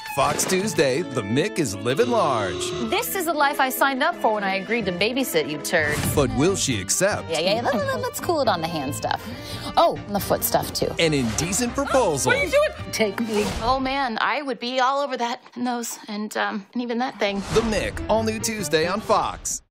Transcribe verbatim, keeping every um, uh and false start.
Fox Tuesday, the Mick is living large. This is the life I signed up for when I agreed to babysit you turds. But will she accept? Yeah, yeah, let, let, let's cool it on the hand stuff. Oh, and the foot stuff, too. An indecent proposal. What are you doing? Take me. Oh, man, I would be all over that and those and, um, and even that thing. The Mick, all new Tuesday on Fox.